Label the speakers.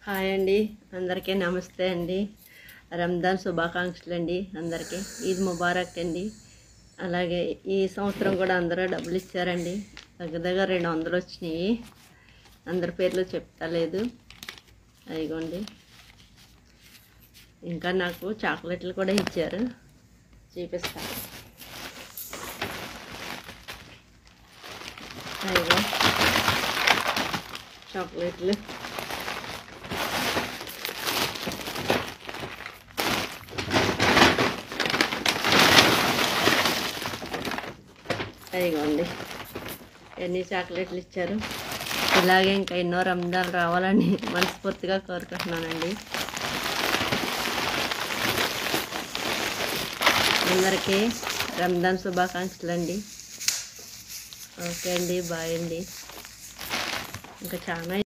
Speaker 1: Hi అండి, అందరికీ నమస్తే అండి. రంజాన్ శుభాకాంక్షలు అండి అందరికీ. ఈద్ ముబారక్ అండి. అలాగే ఈ సంవత్సరం కూడా అందరూ డబ్బులు ఇచ్చారండి. దగ్గర 200 వచ్చినాయి. అందరి పేర్లు చెప్తలేదు, అదిగోండి. ఇంకా నాకు చాక్లెట్లు కూడా ఇచ్చారు, చూపిస్తాను. అదిగో చాక్లెట్లు. అదిగోండి, ఎన్ని చాక్లెట్లు ఇచ్చారు. ఇలాగే ఇంకా ఎన్నో రంజాన్ రావాలని మనస్ఫూర్తిగా కోరుకుంటున్నానండి. అందరికీ రంజాన్ శుభాకాంక్షలు అండి. ఓకే అండి, బాయ్ అండి. ఇంకా చాలా